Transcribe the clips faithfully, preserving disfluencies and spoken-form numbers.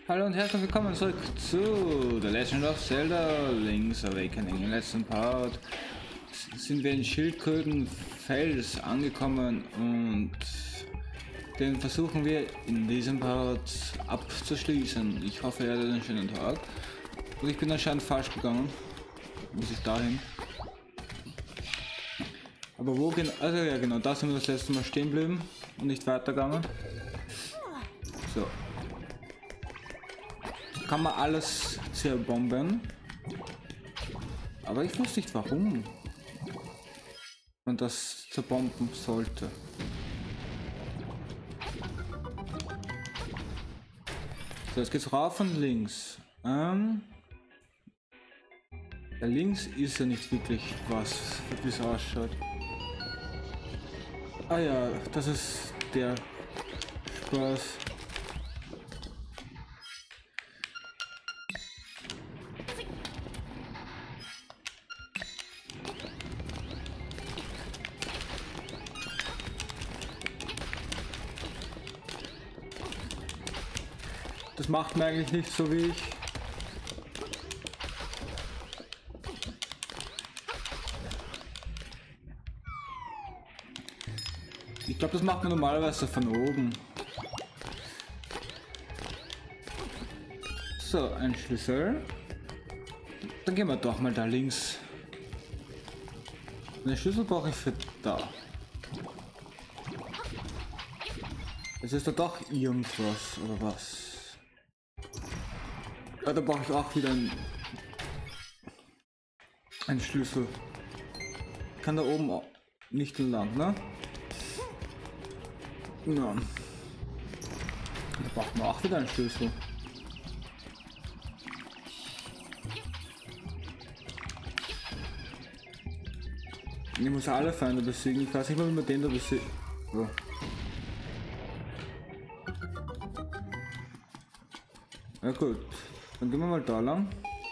Hallo und herzlich willkommen zurück zu The Legend of Zelda Link's Awakening. Im letzten Part sind wir in Schildkrötenfels angekommen und den versuchen wir in diesem Part abzuschließen. Ich hoffe, ihr hattet einen schönen Tag. Und ich bin anscheinend falsch gegangen. Muss ich dahin? Aber wo genau? Also ja genau, da sind wir das letzte Mal stehen geblieben und nicht weitergegangen. So. Kann man alles zerbomben. Aber ich wusste nicht, warum man das zerbomben sollte. So, jetzt geht's rauf und links. Ähm, ja, links ist ja nicht wirklich was, wie es ausschaut. Ah ja, das ist der Spaß. Das macht mir eigentlich nicht so wie ich. Ich glaube, das macht man normalerweise von oben. So, ein Schlüssel. Dann gehen wir doch mal da links. Den Schlüssel brauche ich für da. Es ist da doch irgendwas, oder was? Ja, da brauche ich auch wieder einen, einen Schlüssel. Ich kann da oben auch nicht lang, ne? Ja. Da braucht man auch wieder einen Schlüssel. Ich muss alle Feinde besiegen. Ich weiß nicht mal, wie man den da besiegt. So. Ja gut. Dann gehen wir mal da lang.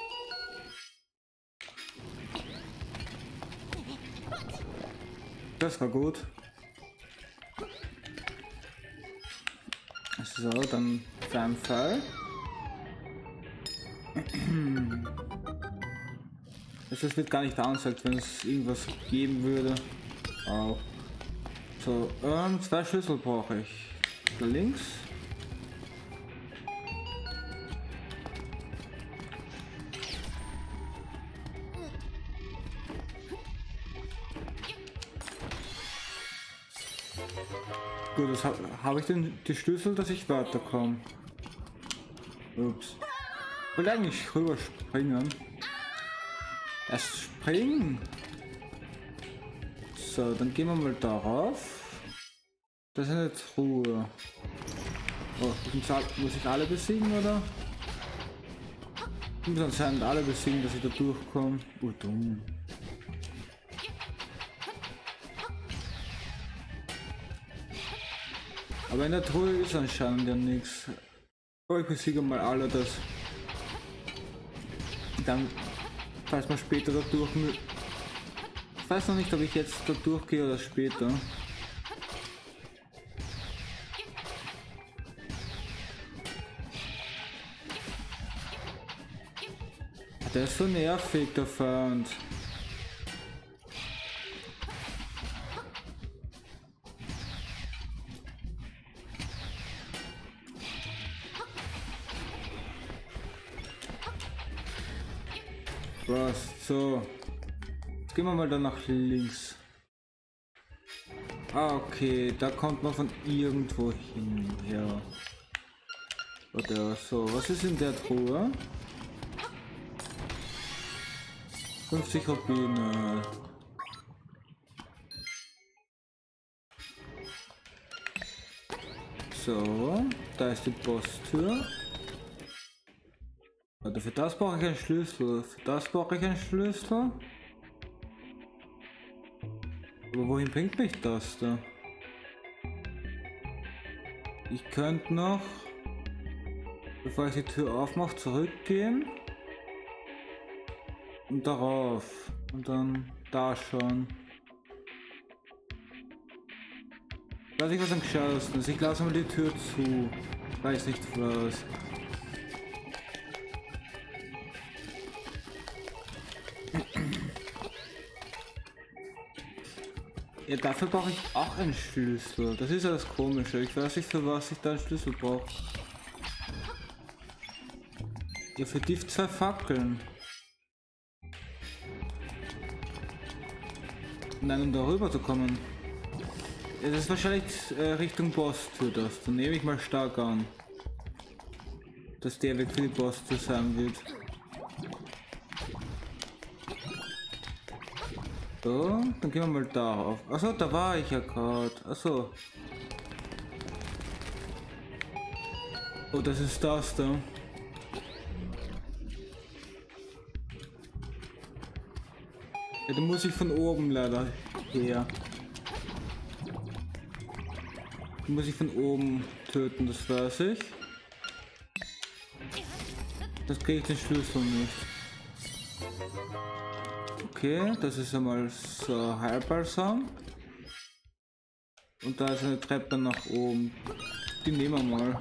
Das war gut. So, dann Flammenfall. Es wird gar nicht angezeigt, wenn es irgendwas geben würde. Auch. So, ähm, zwei Schlüssel brauche ich. Da links. Gut, das habe hab ich denn die Schlüssel, dass ich weiterkomme. Ups. Ich will eigentlich rüber springen. Erst springen. So, dann gehen wir mal darauf. Das ist eine Truhe. Oh, muss ich alle besiegen, oder? Ich muss anscheinend alle besiegen, dass ich da durchkomme. Oh, dumm. Aber in der Truhe ist anscheinend ja nichts. Oh, ich besiege mal alle das. Dann, falls man später da durch. Ich weiß noch nicht, ob ich jetzt da durchgehe oder später. Der ist so nervig, der Feind. Was? So. Jetzt gehen wir mal dann nach links. Ah, okay. Da kommt man von irgendwo hin. Ja. Oder so. Was ist in der Truhe? fünfzig Rubine. So. Da ist die Posttür. Also für das brauche ich einen Schlüssel, für das brauche ich einen Schlüssel. Aber wohin bringt mich das da? Ich könnte noch, bevor ich die Tür aufmache, zurückgehen. Und darauf. Und dann da schauen. Ich weiß nicht, was am geschausten ist. Ich lasse mal die Tür zu. Weiß nicht was. Ja, dafür brauche ich auch einen Schlüssel. Das ist ja das Komische. Ich weiß nicht, für was ich da einen Schlüssel brauche. Ja, für die zwei Fackeln. Nein, um darüber zu kommen. Ja, das ist wahrscheinlich äh, Richtung Boss-Tür das. Dann nehme ich mal stark an, dass der Weg für die Boss-Tür sein wird. So, dann gehen wir mal darauf. Achso, da war ich ja gerade. Achso. Oh, das ist das da. Ja, da muss ich von oben leider her. Die muss ich von oben töten, das weiß ich. Das kriege ich den Schlüssel nicht. Okay, das ist einmal so Heilbalsam. Und da ist eine Treppe nach oben. Die nehmen wir mal.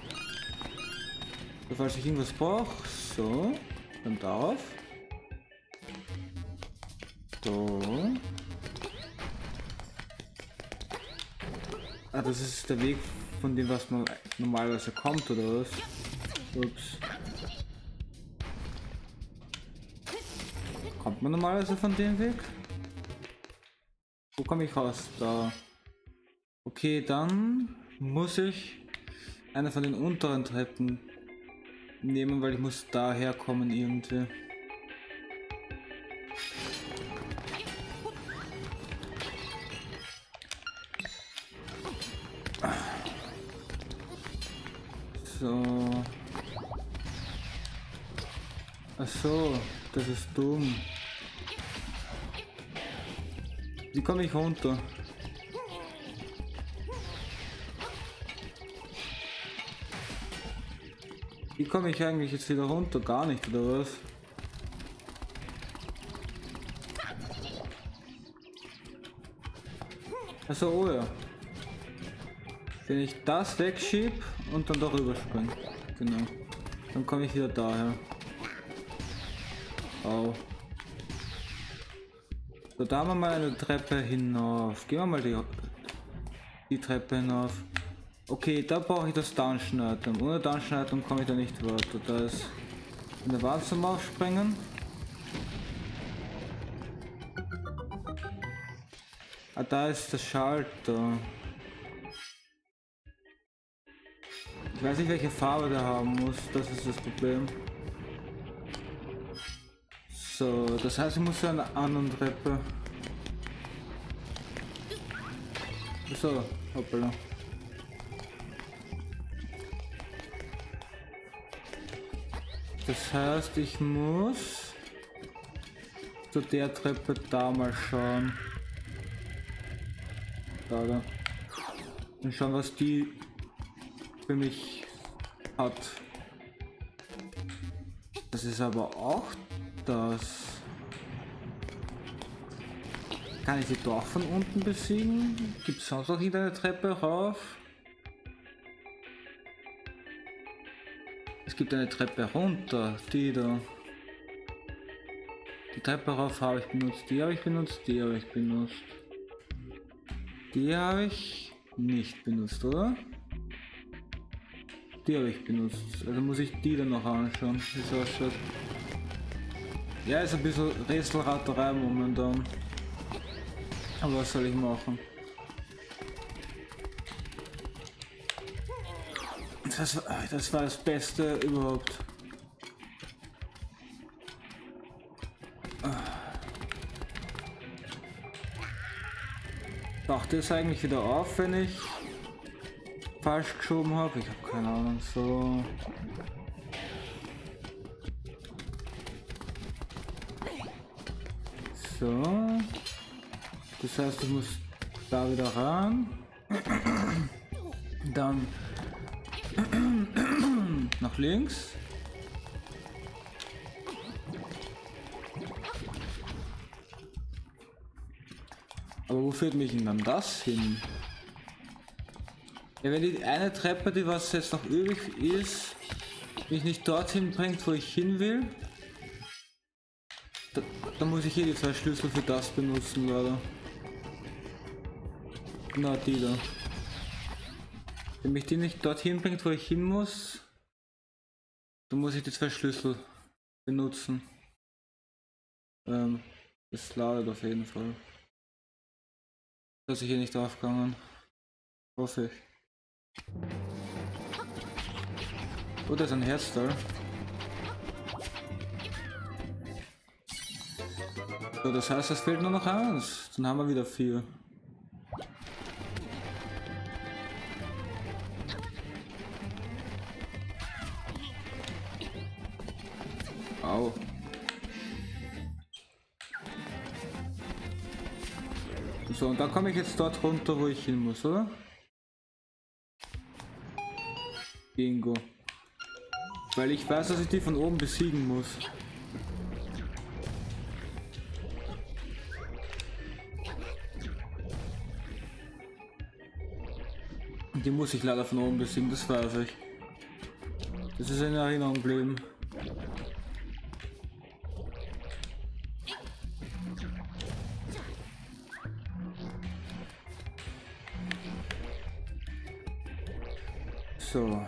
Falls ich irgendwas brauche. So, dann darauf. So. Ah, das ist der Weg von dem, was man normalerweise kommt, oder was? Ups. Kommt man normalerweise von dem Weg? Wo komme ich raus? Da. Okay, dann muss ich eine von den unteren Treppen nehmen, weil ich muss daher kommen irgendwie. So. Ach so, das ist dumm. Wie komme ich runter? Wie komme ich eigentlich jetzt wieder runter? Gar nicht, oder was? Also, oh ja. Wenn ich das wegschieb und dann darüber springe. Genau. Dann komme ich wieder daher. Au. So, da haben wir mal eine Treppe hinauf. Gehen wir mal die, die Treppe hinauf. Okay, da brauche ich das Dungeon Item. Ohne Dungeon Item komme ich da nicht weiter. Da ist eine Wand zum Aufspringen. Ah, da ist der Schalter. Ich weiß nicht, welche Farbe der haben muss. Das ist das Problem. So, das heißt, ich muss zu einer anderen Treppe. So, hoppala. Das heißt, ich muss zu der Treppe da mal schauen. Da, da. Und schauen, was die für mich hat. Das ist aber auch das. Kann ich sie doch von unten besiegen? Gibt es sonst noch irgendeine Treppe rauf? Es gibt eine Treppe runter, die da. Die Treppe rauf habe ich benutzt, die habe ich benutzt, die habe ich benutzt. Die habe ich nicht benutzt, oder? Die habe ich benutzt. Also muss ich die dann noch anschauen, wie es ausschaut. Ja, ist ein bisschen Rätselraterei momentan. Aber was soll ich machen? Das war, das war das Beste überhaupt. Taucht es eigentlich wieder auf, wenn ich falsch geschoben habe? Ich habe keine Ahnung. So. So. Das heißt, ich muss da wieder ran. Dann nach links. Aber wo führt mich denn dann das hin? Ja, wenn die eine Treppe, die was jetzt noch übrig ist, mich nicht dorthin bringt, wo ich hin will, da, dann muss ich hier die zwei Schlüssel für das benutzen, leider. Na, die da. Wenn mich die nicht dorthin bringt, wo ich hin muss, dann muss ich die zwei Schlüssel benutzen. Ähm, das ladet auf jeden Fall. Dass ich hier nicht aufgegangen. Hoffe ich. Oh, da ist ein Herz da. So, das heißt, es fehlt nur noch eins. Dann haben wir wieder vier. Au. So, und da komme ich jetzt dort runter, wo ich hin muss, oder? Bingo. Weil ich weiß, dass ich die von oben besiegen muss. Und die muss ich leider von oben besiegen, das weiß ich. Das ist in Erinnerung geblieben. So.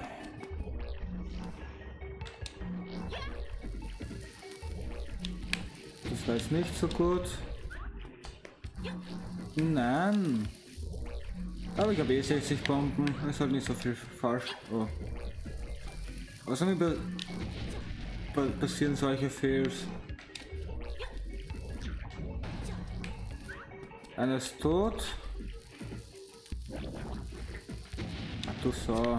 Das war jetzt nicht so gut. Nein. Aber ich habe eh sechzig Bomben. Es hat nicht so viel falsch. Oh. Was mir be be passieren solche Fails? Einer ist tot. Ach du so.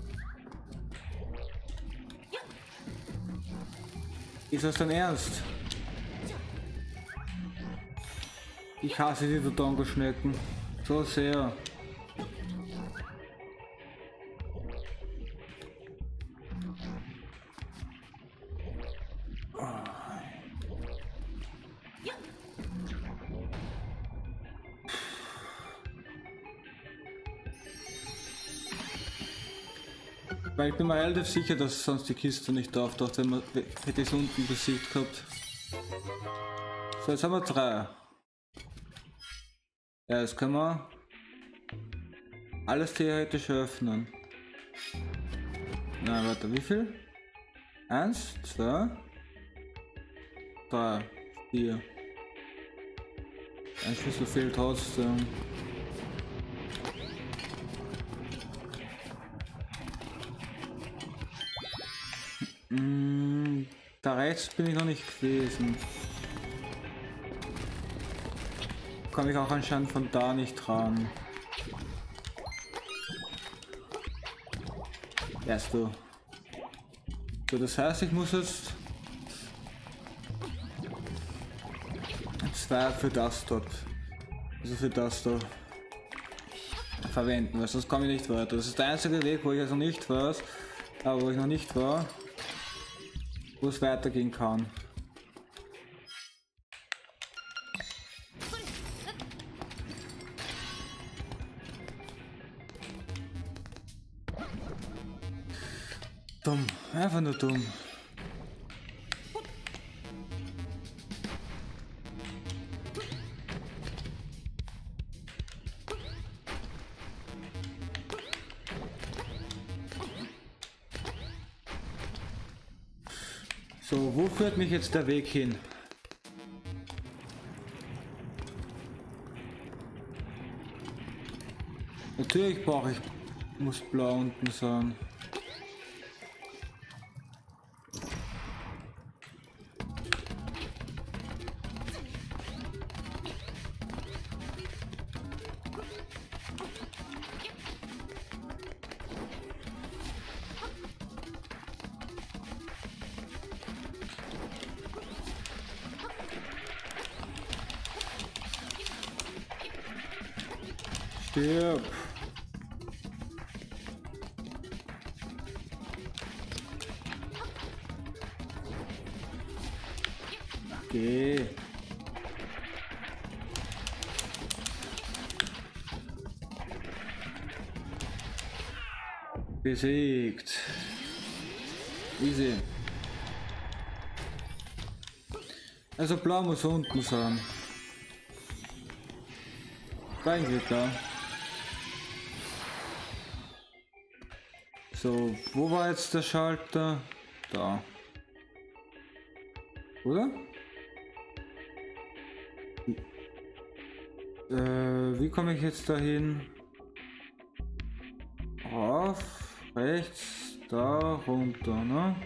Ist das dein Ernst? Ich hasse die Dodongo-Schnecken so sehr. Weil ich bin mir relativ sicher, dass sonst die Kiste nicht auftaucht, wenn man hätte es unten besiegt gehabt. So, jetzt haben wir drei. Ja, jetzt können wir alles theoretisch öffnen. Na, warte, wie viel? Eins, zwei, drei, vier. Ein Schlüssel fehlt trotzdem. Mm, da rechts bin ich noch nicht gewesen. Komme ich auch anscheinend von da nicht ran. Erst du. So, das heißt, ich muss jetzt zwei für das dort, also für das da verwenden, weil sonst komme ich nicht weiter. Das ist der einzige Weg, wo ich also nicht weiß, aber wo ich noch nicht war, wo es weitergehen kann. Dumm, einfach nur dumm. So, wo führt mich jetzt der Weg hin? Natürlich brauche ich, muss blau unten sein. Stirb. Okay. Besiegt. Easy. Also blau muss unten sein. War irgendwie klar. So, wo war jetzt der Schalter? Da. Oder? Äh, wie komme ich jetzt dahin? Rauf, rechts, da, runter, ne?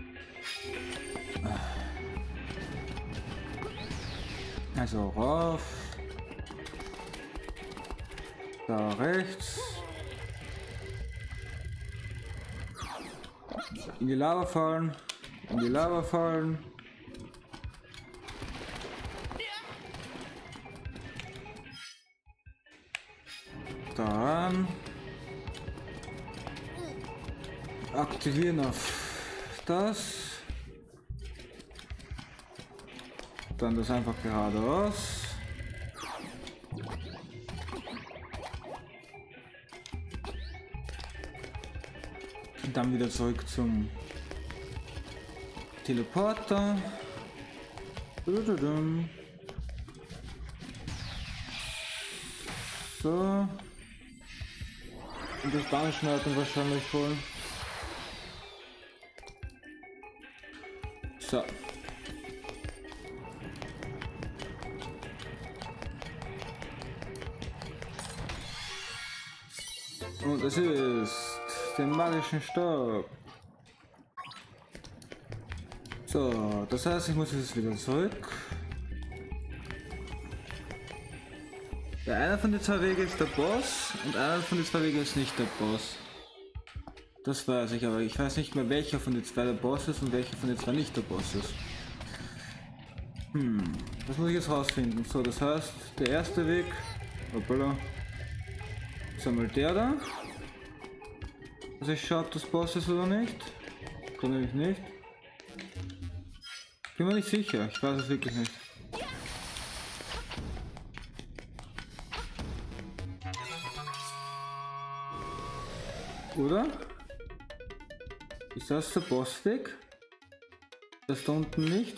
Also rauf, da rechts, in die Lava fallen, in die Lava fallen. Daran aktivieren auf das, dann das einfach geradeaus. Und dann wieder zurück zum Teleporter. So. Und das Bangenschmerzen wahrscheinlich holen. So. Und es ist den magischen Stab. So, das heißt, ich muss jetzt wieder zurück. Der einer von den zwei Wegen ist der Boss und einer von den zwei Wegen ist nicht der Boss. Das weiß ich, aber ich weiß nicht mehr, welcher von den zwei der Boss ist und welcher von den zwei nicht der Boss ist. Hm, das muss ich jetzt rausfinden. So, das heißt, der erste Weg, hoppala, ist einmal der da. Also ich schaue, ob das Boss ist oder nicht. Kann nämlich nicht. Bin mir nicht sicher, ich weiß es wirklich nicht. Oder? Ist das der Bossweg? Das da unten nicht?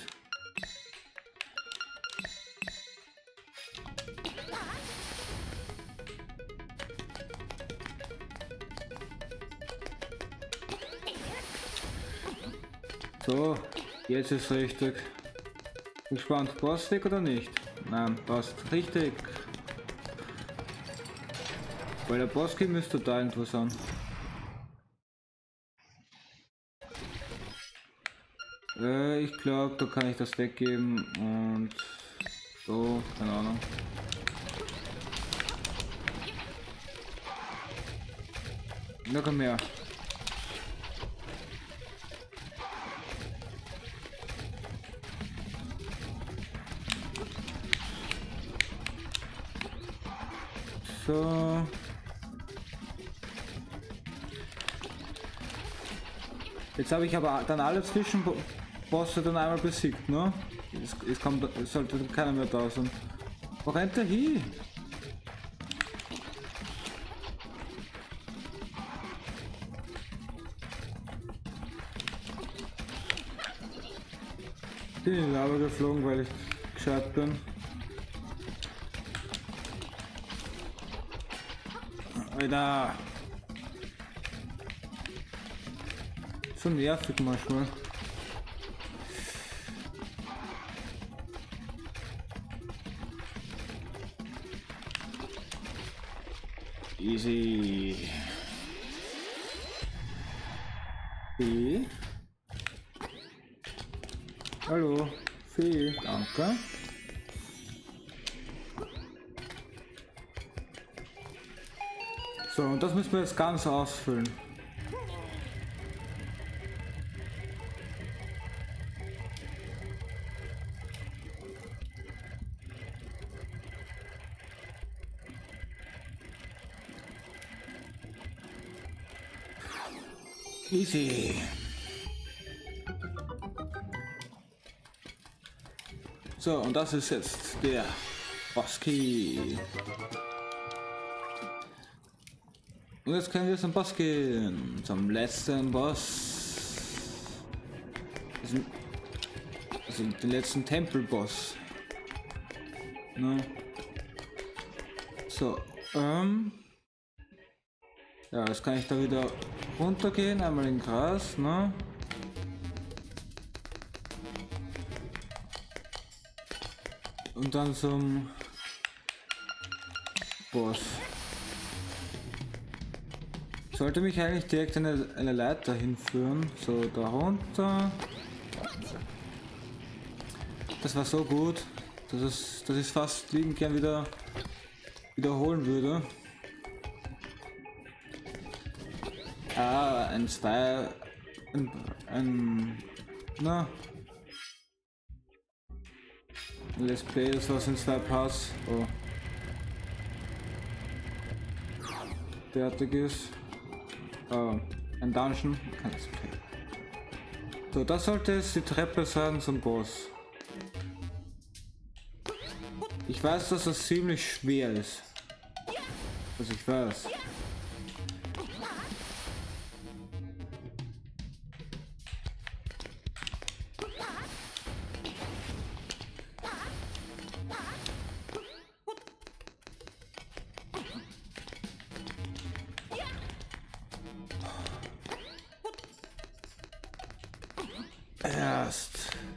So, jetzt ist richtig. Gespannt, Bossweg oder nicht? Nein, passt richtig. Weil der Bossweg müsste total interessant. Äh, ich glaube, da kann ich das weggeben und so, keine Ahnung. Na komm her. So. Jetzt habe ich aber dann alle Zwischenbosse dann einmal besiegt, ne? Es, es, kommt, es sollte keiner mehr da sein. Wo rennt der hin? Ich bin in die Lava geflogen, weil ich gescheit bin. Alter! So nervig manchmal. Easy. Fee. Hallo, Fee, danke. So, und das müssen wir jetzt ganz ausfüllen. Easy. So, und das ist jetzt der Bosski. Und jetzt können wir zum Boss gehen. Zum letzten Boss. Also, also den letzten Tempelboss. Ne? So, ähm. Ja, jetzt kann ich da wieder runtergehen, einmal in Gras, ne? Und dann zum Boss. Sollte mich eigentlich direkt eine, eine Leiter hinführen. So, da runter. Das war so gut, dass, es, dass ich es fast liebend gern wieder wiederholen würde. Ah, ein zwei... Ein... ein na... Let's Play, das war in zwei Parts. Oh. Fertig ist. Oh, ein Dungeon. Kann es play. So, das sollte jetzt die Treppe sein zum Boss. Ich weiß, dass das ziemlich schwer ist. Was ich weiß. Erst.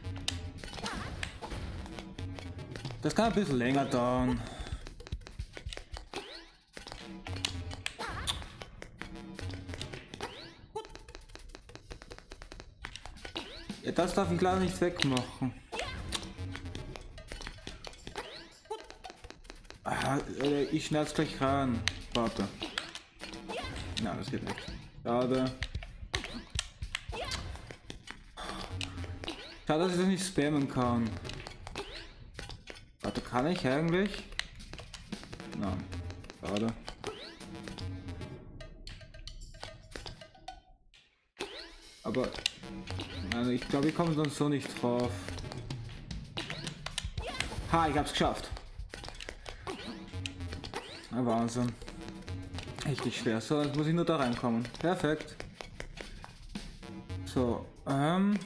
Das kann ein bisschen länger dauern. Ja, das darf ich leider nicht wegmachen. Ah, ich schneid's gleich rein. Warte. Ja, das geht weg. Schade. Schade, dass ich das nicht spammen kann. Warte, kann ich eigentlich? Nein. Schade. Aber also ich glaube, ich komme dann so nicht drauf. Ha, ich hab's geschafft. Ah, Wahnsinn. Richtig schwer. So, jetzt muss ich nur da reinkommen. Perfekt. So, ähm...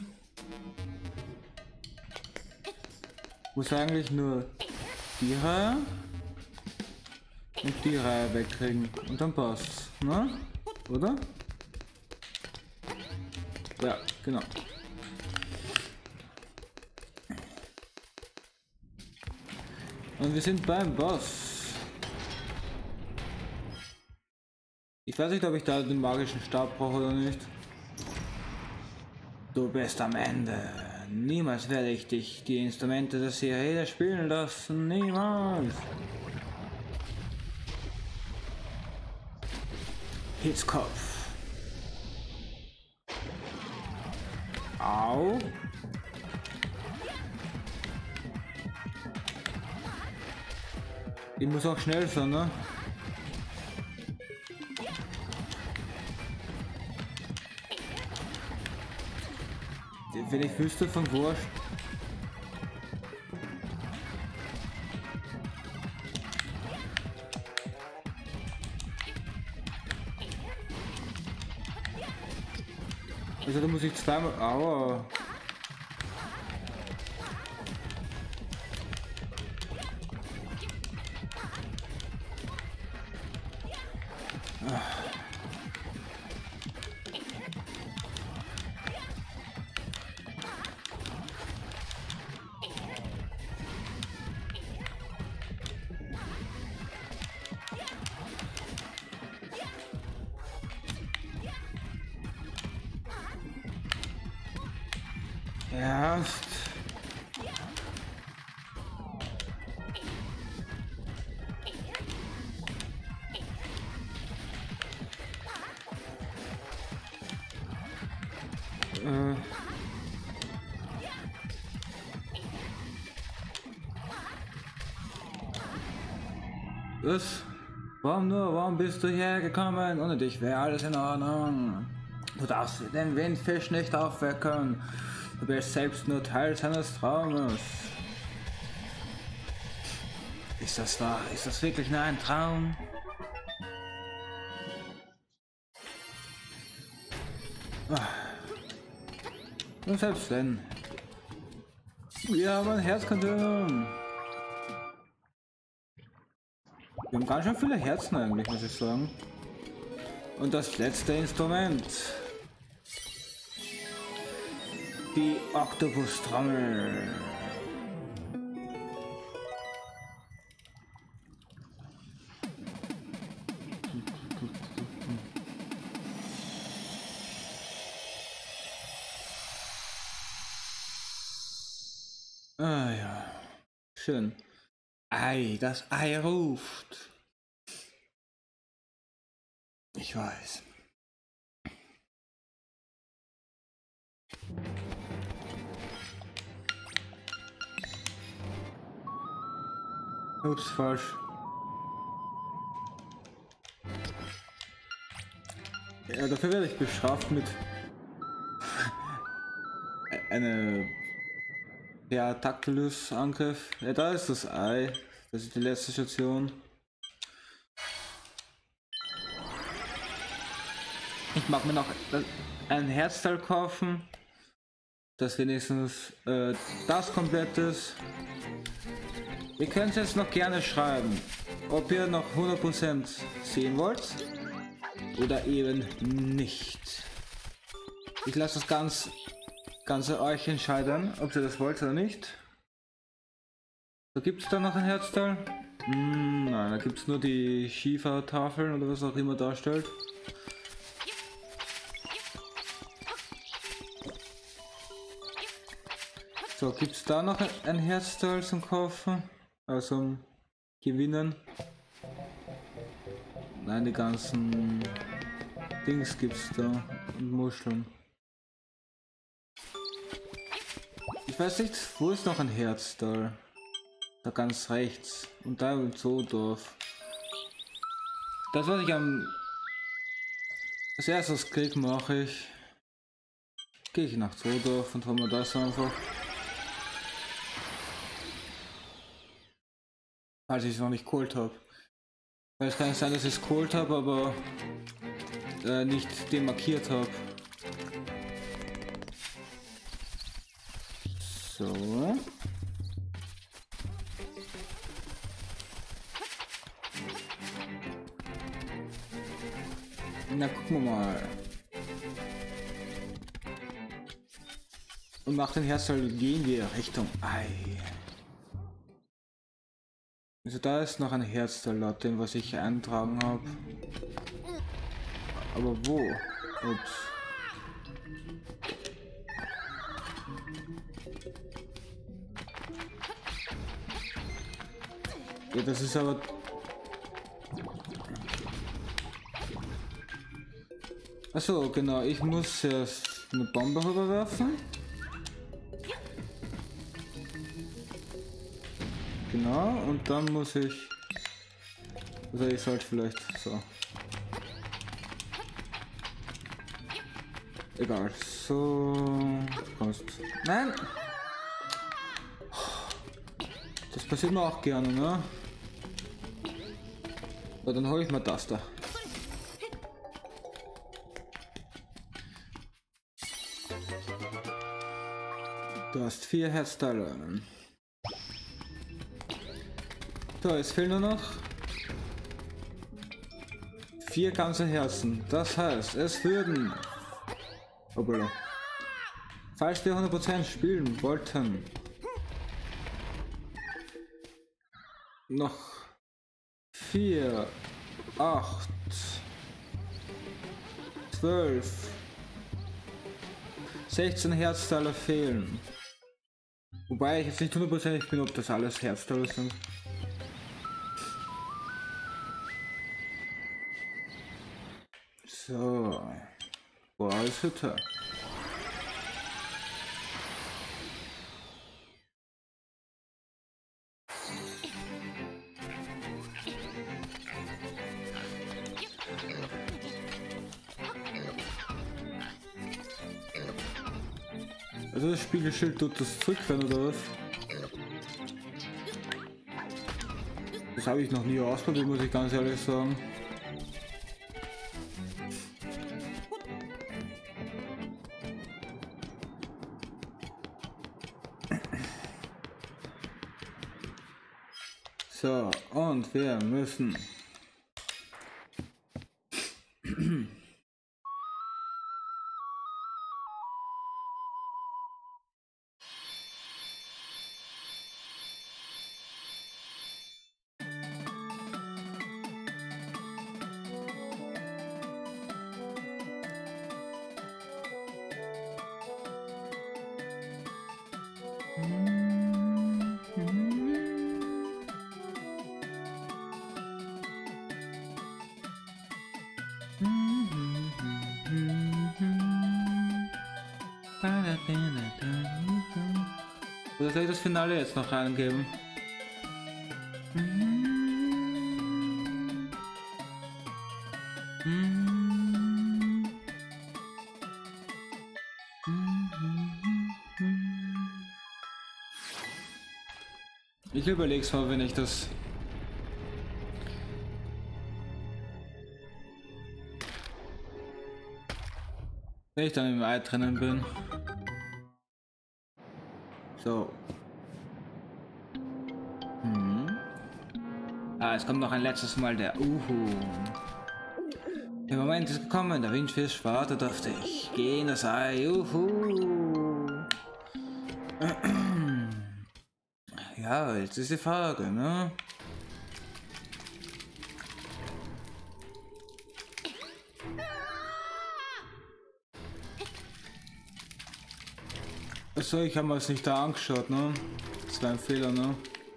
muss eigentlich nur die Reihe und die Reihe wegkriegen. Und dann passt's, ne? Oder? Ja, genau. Und wir sind beim Boss. Ich weiß nicht, ob ich da den magischen Stab brauche oder nicht. Du bist am Ende. Niemals werde ich dich die Instrumente der Serie spielen lassen. Niemals. Hitzkopf. Au. Ich muss auch schnell sein, ne? Wenn ich wüsste von Wurscht. Also da muss ich zweimal. Aua. Erst. Äh. Was? Warum nur? Warum bist du hergekommen? Ohne dich wäre alles in Ordnung. Du darfst den Windfisch nicht aufwecken. Du bist selbst nur Teil seines Traumes. Ist das wahr? Ist das wirklich nur ein Traum? Und selbst wenn. Wir haben ein Herzkontinuum. Wir haben ganz schön viele Herzen eigentlich, muss ich sagen. Und das letzte Instrument. Die Oktopus-Trommel. Ah ja, schön. Ei, das Ei ruft. Ich weiß. Ups, falsch. Ja, dafür werde ich bestraft mit einer ja, Taktulus-Angriff. Ja, da ist das Ei. Das ist die letzte Station. Ich mag mir noch ein Herzteil kaufen, das wenigstens äh, das komplett ist. Ihr könnt jetzt noch gerne schreiben, ob ihr noch hundert Prozent sehen wollt oder eben nicht. Ich lasse das ganz, Ganze euch entscheiden, ob ihr das wollt oder nicht. So, gibt es da noch ein Herzteil? Hm, nein, da gibt es nur die Schiefertafeln oder was auch immer darstellt. So, gibt es da noch ein Herzteil zum Kaufen? Also um Gewinnen? Nein, die ganzen Dings gibt's da und Muscheln. Ich weiß nicht, wo ist noch ein Herzteil? Da ganz rechts. Und da im Zoodorf. Das, was ich am als erstes krieg, mache ich. Gehe ich nach Zoodorf und hol mir das einfach. Falls ich es noch nicht geholt habe. Weil es kann sein, dass ich es geholt habe, aber äh, nicht demarkiert habe. So. Na, gucken wir mal. Und nach dem Herzteil gehen wir Richtung Ei. Also da ist noch ein Herzteil laut dem, was ich eintragen habe. Aber wo? Ups. Ja, das ist aber... Achso, genau, ich muss erst eine Bombe rüberwerfen. Genau, und dann muss ich... Oder ich sollte vielleicht so. Egal, so... Kommst. Nein! Das passiert mir auch gerne, ne? Aber dann hole ich mal das da. Du hast vier Herzteile. So, es fehlen nur noch vier ganze Herzen. Das heißt, es würden, obwohl, falls wir hundert Prozent spielen wollten, noch vier, acht, zwölf, sechzehn Herzteile fehlen. Wobei ich jetzt nicht hundertprozentig bin, ob das alles Herzteile sind. So, boah, ist Hütte. Also das Spiegelschild tut das zurückfahren oder was? Das habe ich noch nie ausprobiert, muss ich ganz ehrlich sagen. So, und wir müssen Oder soll ich das Finale jetzt noch reingeben? Ich überleg's mal, wenn ich das wenn ich dann im Ei drinnen bin. So. Hm. Ah, es kommt noch ein letztes Mal der Uhu. Der Moment ist gekommen, der Windfisch wartet auf dich. Geh in das Ei, Uhu. Ja, jetzt ist die Frage, ne? Achso, ich habe mir das nicht da angeschaut, ne? Das war ein Fehler, ne?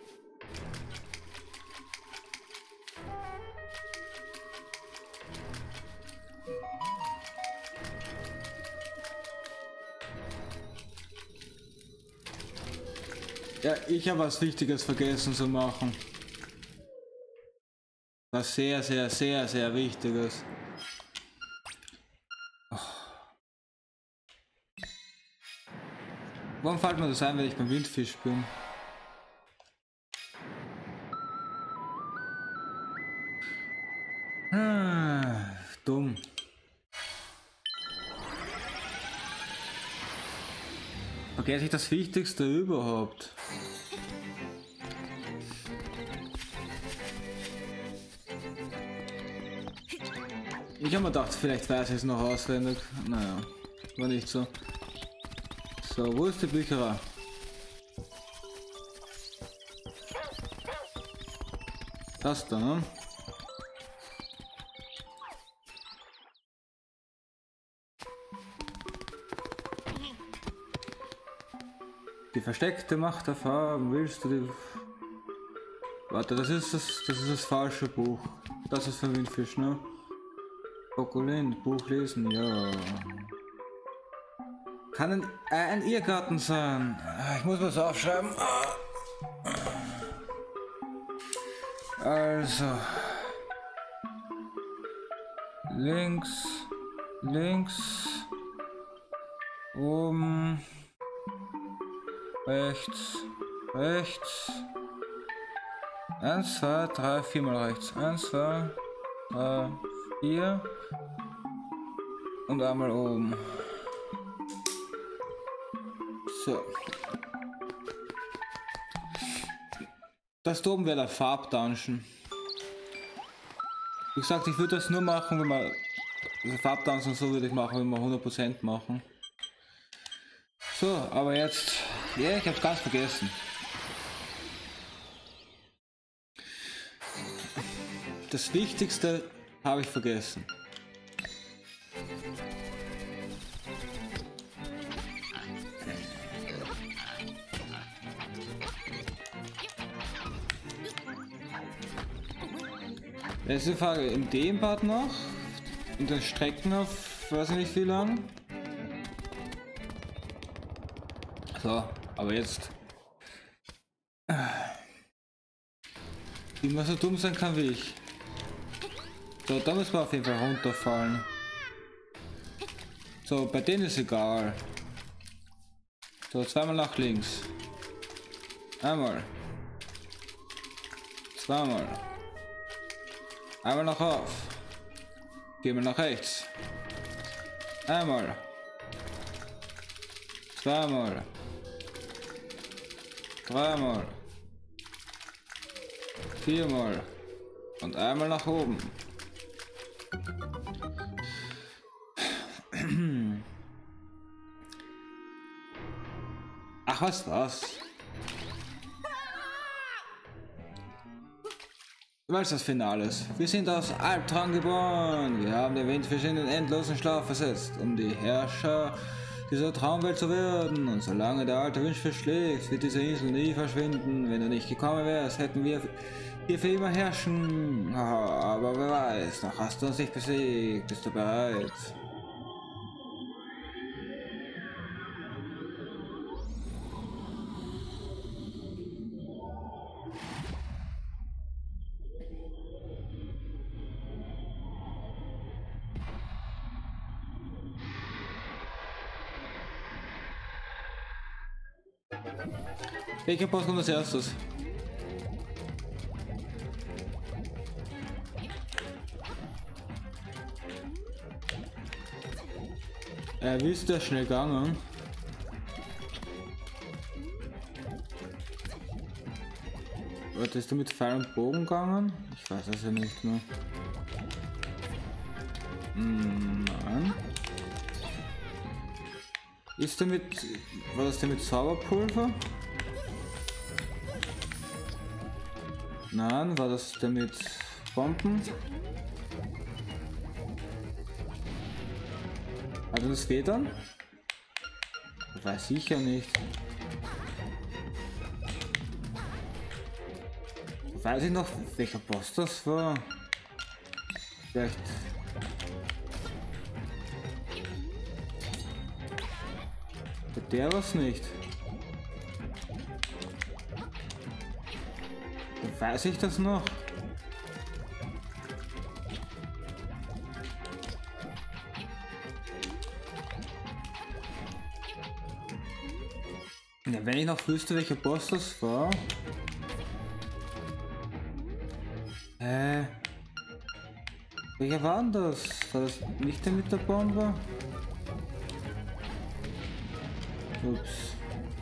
Ja, ich habe was Wichtiges vergessen zu machen. Was sehr, sehr, sehr, sehr Wichtiges. Oh. Warum fällt mir das ein, wenn ich beim Windfisch bin? Ah, dumm. Vergesse ich das Wichtigste überhaupt. Ich habe mir gedacht, vielleicht weiß ich es noch auswendig. Naja, war nicht so. So, wo ist die Bücherei? Das da, ne? Die versteckte Macht der Farben, willst du die... Warte, das ist das, das ist das falsche Buch. Das ist für Windfisch, ne? Okulin, Buch lesen, ja. Kann ein, äh, ein Irrgarten sein. Ich muss was aufschreiben. Also. Links, links, oben, rechts, rechts. Eins, zwei, drei, viermal rechts. Eins, zwei, drei, vier. Und einmal oben. So. Das da oben wäre der Farbdungeon. Wie gesagt, ich würde das nur machen, wenn man also Farbdungeon so würde ich machen, wenn wir hundert Prozent machen. So, aber jetzt, ja, ich hab's ganz vergessen. Das Wichtigste habe ich vergessen. Jetzt ist die Frage, in dem Part noch, in den Strecken auf, weiß ich nicht wie lang. So, aber jetzt. Wie man so dumm sein kann wie ich. So, da müssen wir auf jeden Fall runterfallen. So, bei denen ist egal. So, zweimal nach links. Einmal. Zweimal. Einmal nach auf. Viermal nach rechts. Einmal. Zweimal. Dreimal. Viermal. Und einmal nach oben. Ach, was was? Du weißt das Finale ist. Wir sind aus Albtraum geboren. Wir haben den Windfisch in den endlosen Schlaf versetzt, um die Herrscher dieser Traumwelt zu werden. Und solange der alte Wunsch verschlägt, wird diese Insel nie verschwinden. Wenn du nicht gekommen wärst, hätten wir hier für immer herrschen. Aber wer weiß, noch hast du uns nicht besiegt. Bist du bereit? Welcher Boss kommt als erstes? Er äh, wie ist der schnell gegangen? Warte, ist du mit Pfeil und Bogen gegangen? Ich weiß es ja nicht mehr. Hm, nein. Ist der mit... War das der mit Zauberpulver? Nein, war das der mit Bomben? Hat er das Federn? Weiß ich ja nicht. Weiß ich noch, welcher Boss das war? Vielleicht... Der was nicht. Weiß ich das noch? Ja, wenn ich noch wüsste, welcher Boss das war. Äh. Welcher war denn das? War das nicht der mit der Bombe? Ups.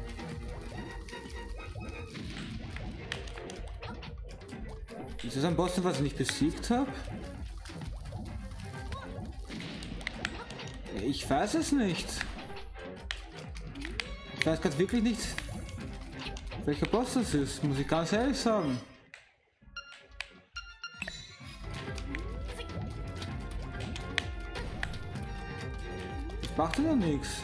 Ist das ein Boss, was ich nicht besiegt habe? Ich weiß es nicht. Ich weiß gerade wirklich nicht, welcher Boss das ist, muss ich ganz ehrlich sagen. Das macht ja nichts.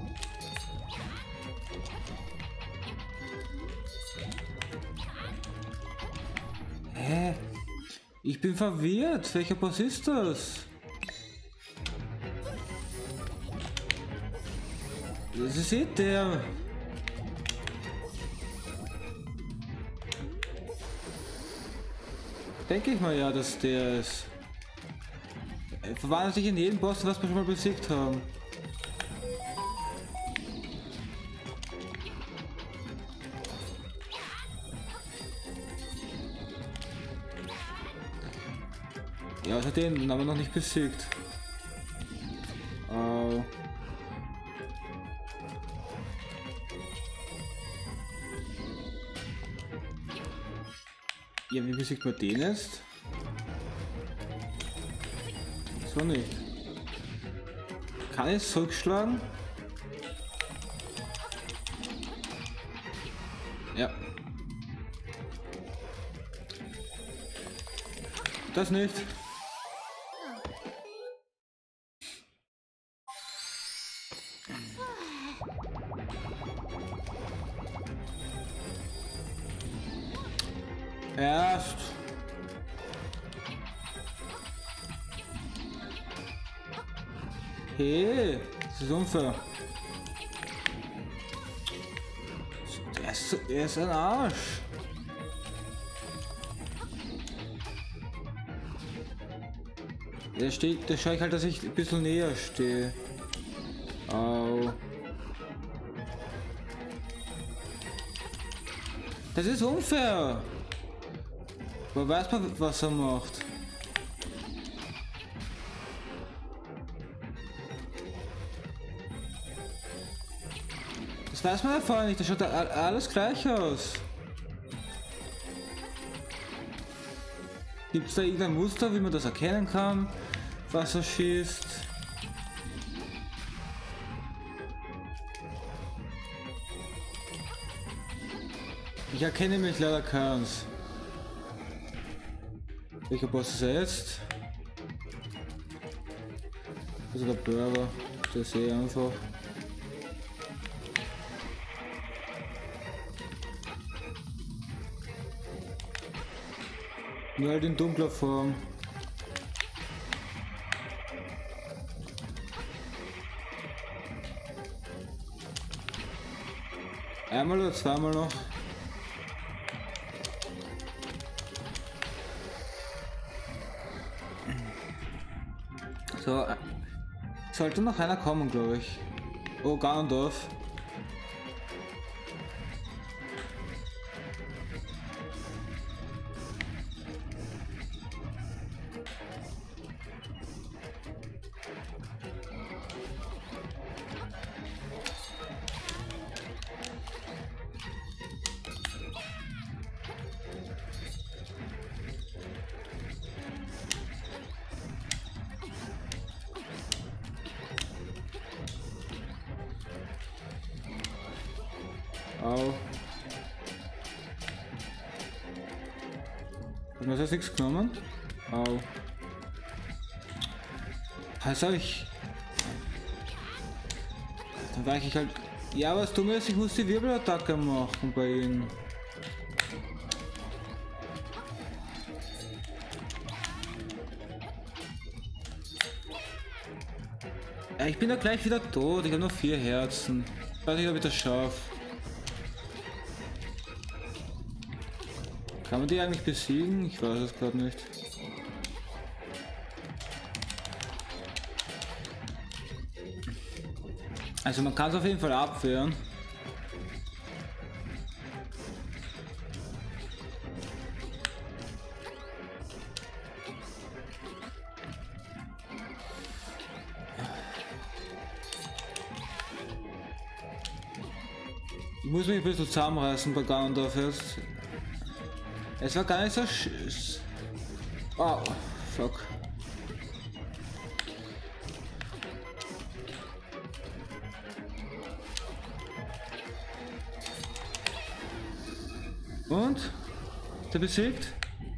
Hä? Ich bin verwirrt. Welcher Boss ist das? Das ist eh der. Denke ich mal ja, dass der ist. Er verwandelt sich in jeden Boss, was wir schon mal besiegt haben. Ja, also den haben wir noch nicht besiegt. Uh. Ja, wie besiegt man den jetzt? So nicht. Kann ich zurückschlagen? Ja. Das nicht. Erst. Hey, das ist unfair. Er ist, er ist ein Arsch. Der steht, der schaue ich halt, dass ich ein bisschen näher stehe. Au. Das ist unfair. Aber weiß man, was er macht. Das weiß man ja vorher nicht, das schaut alles gleich aus. Gibt es da irgendein Muster, wie man das erkennen kann, was er schießt? Ich erkenne mich leider keins. Welcher Boss ist er jetzt? Also der Burger, der ist eh einfach. Nur halt in dunkler Form. Einmal oder zweimal noch. So, sollte noch einer kommen, glaube ich. Oh, Ganondorf. Au. Hat mir das nichts genommen? Au. Was soll ich? Dann war ich halt. Ja, was du mir ist, ich muss die Wirbelattacke machen bei ihnen. Ja, ich bin da gleich wieder tot, ich habe nur vier Herzen. Ich weiß nicht, ob ich das schaffe. Kann man die eigentlich besiegen? Ich weiß es gerade nicht. Also man kann es auf jeden Fall abwehren. Ich muss mich ein bisschen zusammenreißen bei Ganondorf jetzt. Es war gar nicht so sch... Oh, fuck. Und? Der besiegt?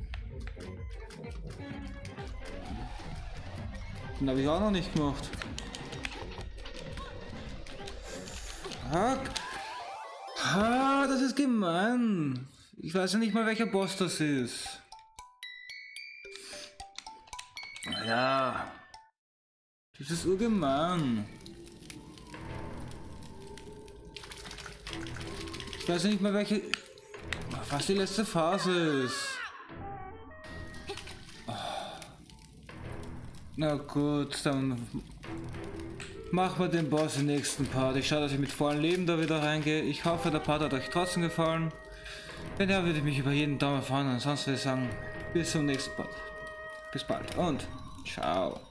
Den habe ich auch noch nicht gemacht. Fuck. Ah, das ist gemein. Ich weiß ja nicht mal, welcher Boss das ist. Ja. Das ist urgemein. Ich weiß ja nicht mal, welche... Was die letzte Phase ist. Na gut, dann... Machen wir den Boss im nächsten Part. Ich schaue, dass ich mit vollem Leben da wieder reingehe. Ich hoffe, der Part hat euch trotzdem gefallen. Wenn ja, würde ich mich über jeden Daumen freuen. Ansonsten würde ich sagen, bis zum nächsten Part. Bis bald und ciao.